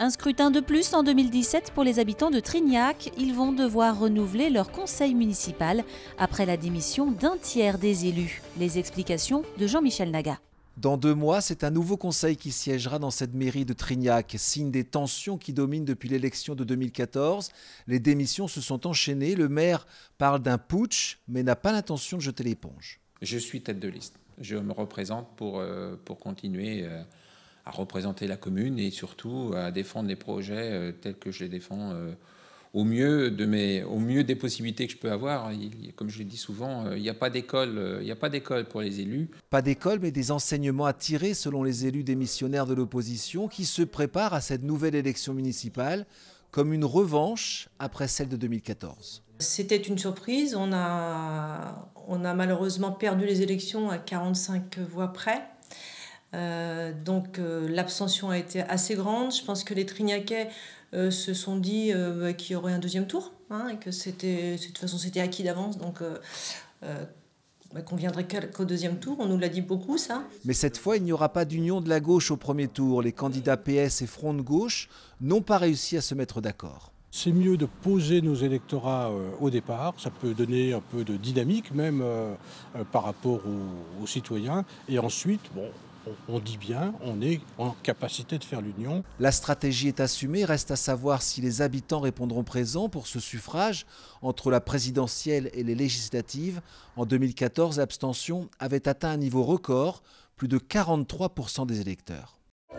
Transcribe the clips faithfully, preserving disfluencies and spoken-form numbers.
Un scrutin de plus en deux mille dix-sept pour les habitants de Trignac. Ils vont devoir renouveler leur conseil municipal après la démission d'un tiers des élus. Les explications de Jean-Michel Naga. Dans deux mois, c'est un nouveau conseil qui siégera dans cette mairie de Trignac, signe des tensions qui dominent depuis l'élection de deux mille quatorze. Les démissions se sont enchaînées. Le maire parle d'un putsch, mais n'a pas l'intention de jeter l'éponge. Je suis tête de liste. Je me représente pour, euh, pour continuer euh, à représenter la commune et surtout à défendre les projets euh, tels que je les défends euh, au mieux de mes, au mieux des possibilités que je peux avoir. Il, comme je l'ai dit souvent, euh, il n'y a pas d'école, euh, il n'y a pas d'école pour les élus. Pas d'école, mais des enseignements à tirer selon les élus démissionnaires de l'opposition qui se préparent à cette nouvelle élection municipale comme une revanche après celle de deux mille quatorze. C'était une surprise. On a, on a malheureusement perdu les élections à quarante-cinq voix près. Euh, donc euh, l'abstention a été assez grande. Je pense que les Trignacais euh, se sont dit euh, qu'il y aurait un deuxième tour, hein, et que c'était, de toute façon c'était acquis d'avance, donc euh, euh, bah, qu'on viendrait qu'au deuxième tour. On nous l'a dit beaucoup, ça. Mais cette fois, il n'y aura pas d'union de la gauche au premier tour. Les candidats P S et Front de gauche n'ont pas réussi à se mettre d'accord. C'est mieux de poser nos électorats euh, au départ, ça peut donner un peu de dynamique même euh, euh, par rapport aux, aux citoyens. Et ensuite, bon, on, on dit bien, on est en capacité de faire l'union. La stratégie est assumée, reste à savoir si les habitants répondront présents pour ce suffrage. Entre la présidentielle et les législatives, en deux mille quatorze, l'abstention avait atteint un niveau record, plus de quarante-trois pour cent des électeurs.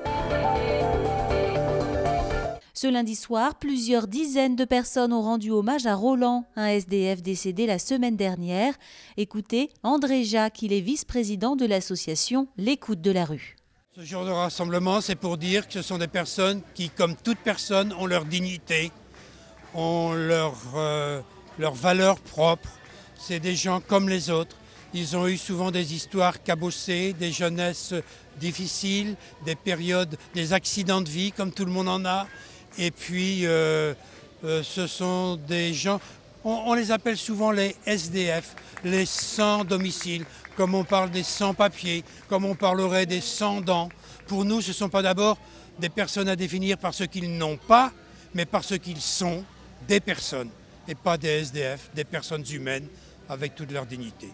Ce lundi soir, plusieurs dizaines de personnes ont rendu hommage à Roland, un S D F décédé la semaine dernière. Écoutez André Jacques, il est vice-président de l'association L'écoute de la rue. Ce jour de rassemblement, c'est pour dire que ce sont des personnes qui, comme toute personne, ont leur dignité, ont leur, euh, leur valeur propre. C'est des gens comme les autres. Ils ont eu souvent des histoires cabossées, des jeunesses difficiles, des périodes, des accidents de vie, comme tout le monde en a. Et puis, euh, euh, ce sont des gens, on, on les appelle souvent les S D F, les sans domicile, comme on parle des sans-papiers, comme on parlerait des sans-dents. Pour nous, ce ne sont pas d'abord des personnes à définir par ce qu'ils n'ont pas, mais par ce qu'ils sont, des personnes, et pas des S D F, des personnes humaines avec toute leur dignité.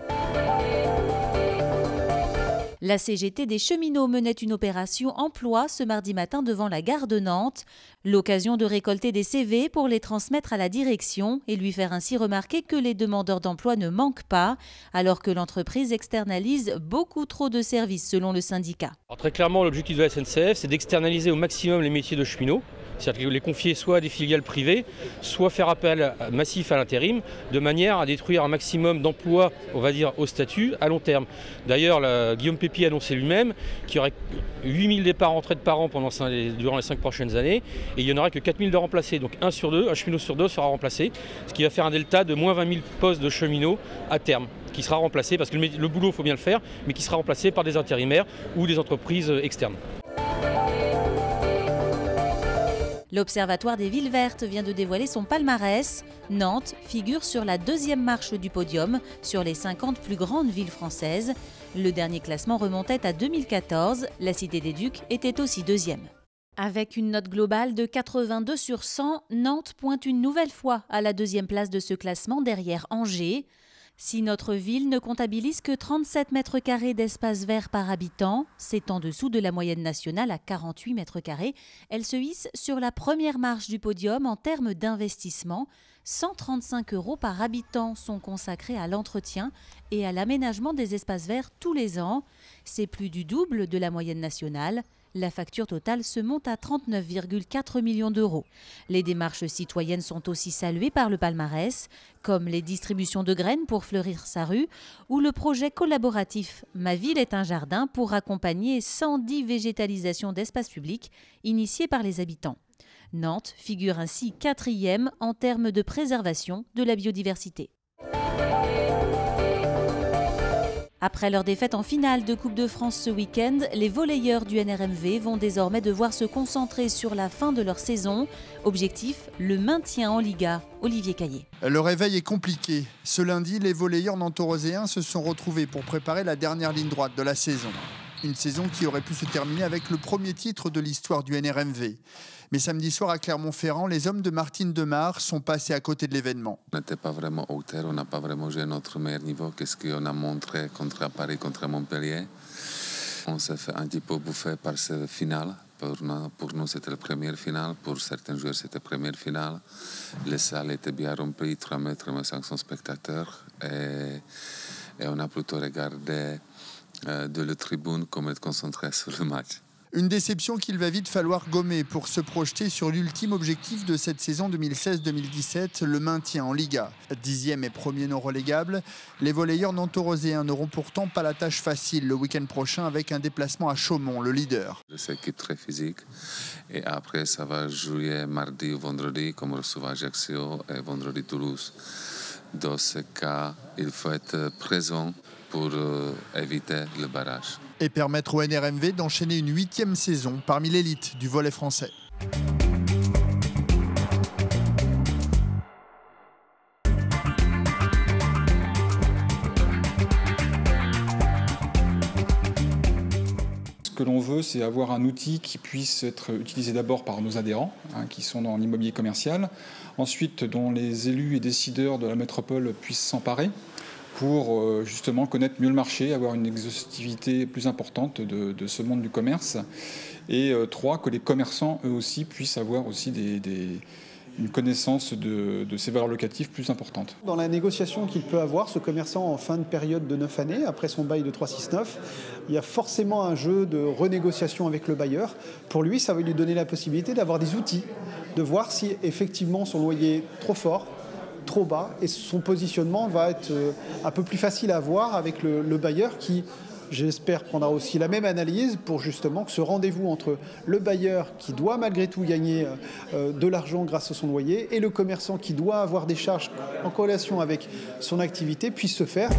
La C G T des cheminots menait une opération emploi ce mardi matin devant la gare de Nantes. L'occasion de récolter des C V pour les transmettre à la direction et lui faire ainsi remarquer que les demandeurs d'emploi ne manquent pas, alors que l'entreprise externalise beaucoup trop de services selon le syndicat. Alors très clairement, l'objectif de la S N C F, c'est d'externaliser au maximum les métiers de cheminots. C'est-à-dire de les confier soit à des filiales privées, soit faire appel massif à l'intérim, de manière à détruire un maximum d'emplois, on va dire, au statut à long terme. D'ailleurs, Guillaume Pépi a annoncé lui-même qu'il y aurait huit mille départs en retraite par an pendant, durant les cinq prochaines années, et il n'y en aura que quatre mille de remplacés. Donc un sur deux, un cheminot sur deux sera remplacé, ce qui va faire un delta de moins vingt mille postes de cheminots à terme, qui sera remplacé, parce que le, le boulot, il faut bien le faire, mais qui sera remplacé par des intérimaires ou des entreprises externes. L'Observatoire des villes vertes vient de dévoiler son palmarès. Nantes figure sur la deuxième marche du podium sur les cinquante plus grandes villes françaises. Le dernier classement remontait à deux mille quatorze. La Cité des Ducs était aussi deuxième. Avec une note globale de quatre-vingt-deux sur cent, Nantes pointe une nouvelle fois à la deuxième place de ce classement derrière Angers. Si notre ville ne comptabilise que trente-sept mètres carrés d'espace vert par habitant, c'est en dessous de la moyenne nationale à quarante-huit mètres carrés, elle se hisse sur la première marche du podium en termes d'investissement. cent trente-cinq euros par habitant sont consacrés à l'entretien et à l'aménagement des espaces verts tous les ans. C'est plus du double de la moyenne nationale. La facture totale se monte à trente-neuf virgule quatre millions d'euros. Les démarches citoyennes sont aussi saluées par le palmarès, comme les distributions de graines pour fleurir sa rue ou le projet collaboratif « Ma ville est un jardin » pour accompagner cent dix végétalisations d'espaces publics initiées par les habitants. Nantes figure ainsi quatrième en termes de préservation de la biodiversité. Après leur défaite en finale de Coupe de France ce week-end, les volleyeurs du N R M V vont désormais devoir se concentrer sur la fin de leur saison. Objectif, le maintien en Liga. Olivier Caillé. Le réveil est compliqué. Ce lundi, les volleyeurs nanto-roséens se sont retrouvés pour préparer la dernière ligne droite de la saison. Une saison qui aurait pu se terminer avec le premier titre de l'histoire du N R M V. Mais samedi soir à Clermont-Ferrand, les hommes de Martine Demar sont passés à côté de l'événement. On n'était pas vraiment à hauteur, on n'a pas vraiment joué notre meilleur niveau. Qu'est-ce qu'on a montré contre Paris, contre Montpellier? On s'est fait un petit peu bouffer par ce final. Pour nous, pour nous c'était la première finale. Pour certains joueurs, c'était la première finale. Les salles étaient bien remplies, trois mètres cinq cents spectateurs. Et, et on a plutôt regardé euh, de la tribune comme être concentré sur le match. Une déception qu'il va vite falloir gommer pour se projeter sur l'ultime objectif de cette saison deux mille seize deux mille dix-sept, le maintien en Liga. Dixième et premier non relégable, les volleyeurs nanto-roséens n'auront pourtant pas la tâche facile le week-end prochain avec un déplacement à Chaumont, le leader. C'est une équipe très physique et après ça va jouer mardi ou vendredi comme reçoit Ajaccio et vendredi Toulouse. Dans ce cas, il faut être présent pour euh, éviter le barrage. Et permettre au N R M V d'enchaîner une huitième saison parmi l'élite du volley français. Ce que l'on veut, c'est avoir un outil qui puisse être utilisé d'abord par nos adhérents, hein, qui sont dans l'immobilier commercial, ensuite dont les élus et décideurs de la métropole puissent s'emparer, pour euh, justement connaître mieux le marché, avoir une exhaustivité plus importante de, de ce monde du commerce. Et euh, trois, que les commerçants, eux aussi, puissent avoir aussi des, des, une connaissance de, de ces valeurs locatives plus importante. Dans la négociation qu'il peut avoir, ce commerçant en fin de période de neuf années, après son bail de trois six neuf, il y a forcément un jeu de renégociation avec le bailleur. Pour lui, ça va lui donner la possibilité d'avoir des outils, de voir si effectivement son loyer est trop fort, trop bas, et son positionnement va être un peu plus facile à voir avec le, le bailleur qui, j'espère, prendra aussi la même analyse pour justement que ce rendez-vous entre le bailleur qui doit malgré tout gagner euh, de l'argent grâce à son loyer et le commerçant qui doit avoir des charges en corrélation avec son activité puisse se faire.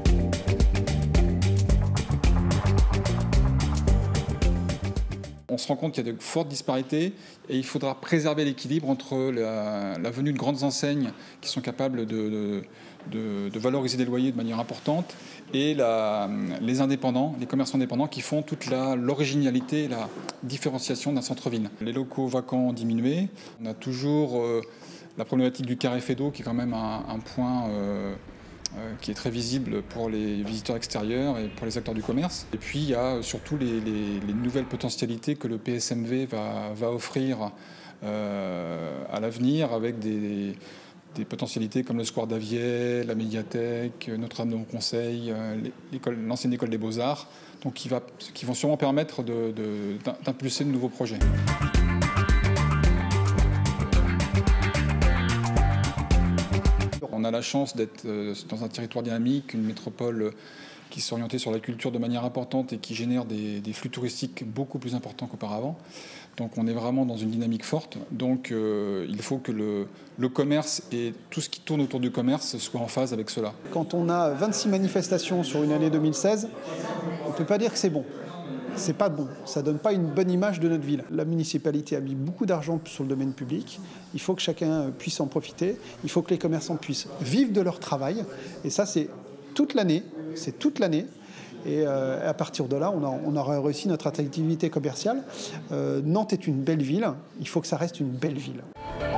On se rend compte qu'il y a de fortes disparités et il faudra préserver l'équilibre entre la, la venue de grandes enseignes qui sont capables de, de, de, de valoriser des loyers de manière importante et la, les indépendants, les commerçants indépendants qui font toute l'originalité et la différenciation d'un centre-ville. Les locaux vacants ont diminué. On a toujours euh, la problématique du carré Fédot qui est quand même un, un point euh, Euh, qui est très visible pour les visiteurs extérieurs et pour les acteurs du commerce. Et puis il y a surtout les, les, les nouvelles potentialités que le P S M V va, va offrir euh, à l'avenir avec des, des potentialités comme le Square d'Avier, la médiathèque, Notre-Dame de Conseil, l'ancienne école des Beaux-Arts, donc qui, va, qui vont sûrement permettre de, de, d'impulser de nouveaux projets. On a la chance d'être dans un territoire dynamique, une métropole qui s'est orientée sur la culture de manière importante et qui génère des, des flux touristiques beaucoup plus importants qu'auparavant. Donc on est vraiment dans une dynamique forte. Donc euh, il faut que le, le commerce et tout ce qui tourne autour du commerce soit en phase avec cela. Quand on a vingt-six manifestations sur une année deux mille seize, on ne peut pas dire que c'est bon. C'est pas bon, ça donne pas une bonne image de notre ville. La municipalité a mis beaucoup d'argent sur le domaine public, il faut que chacun puisse en profiter, il faut que les commerçants puissent vivre de leur travail, et ça c'est toute l'année, c'est toute l'année. Et euh, à partir de là, on, a, on aura réussi notre attractivité commerciale. Euh, Nantes est une belle ville, il faut que ça reste une belle ville.